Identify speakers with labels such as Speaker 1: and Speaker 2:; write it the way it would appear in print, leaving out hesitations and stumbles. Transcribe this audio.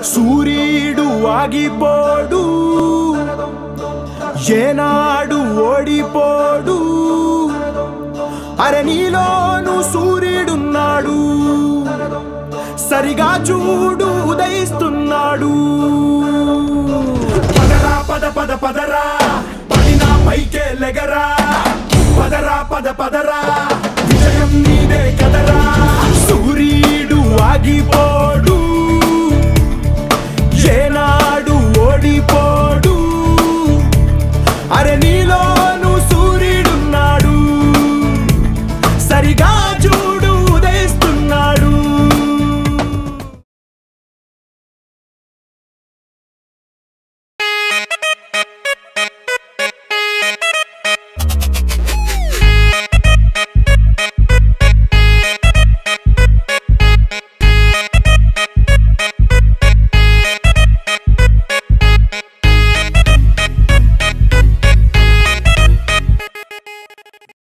Speaker 1: సూర్యుడు ఆగిపోడు ఏనాడు ఓడిపోడు అరే నీలోను సూర్యుడున్నాడు సరిగా చూడు ఉదయిస్తున్నాడు పదరా పద పద పదరా పడినా పైకే లెగరా పదరా పద పదరా విజయం నీదే కదరా